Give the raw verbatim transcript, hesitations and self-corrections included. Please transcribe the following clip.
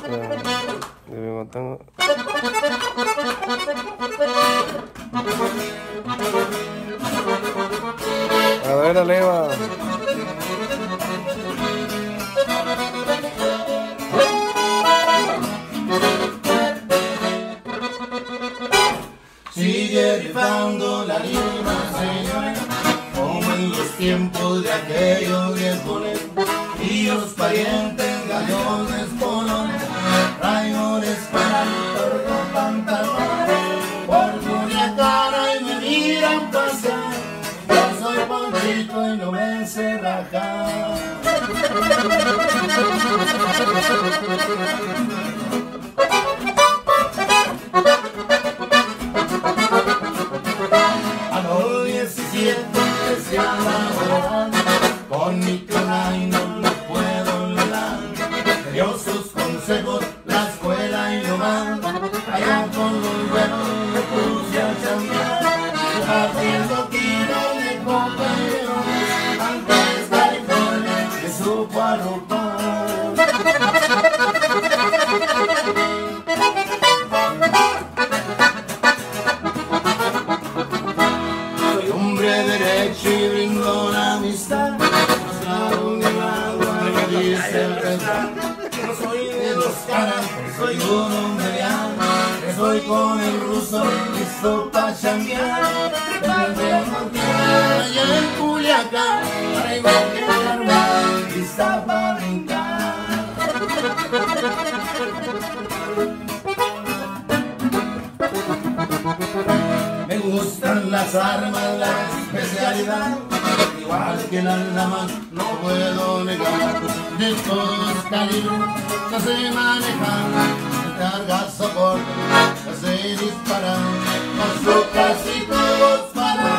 Ya, de Guantánamo. A ver, Aleva. Sigue rifando la lima, señores, como en los tiempos de aquellos viejones, y los parientes gallones, polones, rayones, pantalón, pantalones, por Culiacán y me miran pasar. Yo soy Ponchito y no me sé rajar. A los diecisiete empecé a laborar, con mi cana y no lo puedo olvidar. Me dio sus consejos la escuela y no más. Allá con los buenos me puse a chambear, haciendo kilos de coca y ron. Antes California que supo arropar. Soy hombre derecho y brindo la amistad, más claro que el agua que dice el refrán. No soy de los caras, soy un hombre real, que soy con el ruso, listo pa' chambear. Allá en Culiacán, traigo que armar, lista pa' brincar. Me gustan las armas, la especialidad, igual que la lama, no puedo negar. De todos calibres, no sé manejar, carga soporte, no sé disparar, paso casi todos para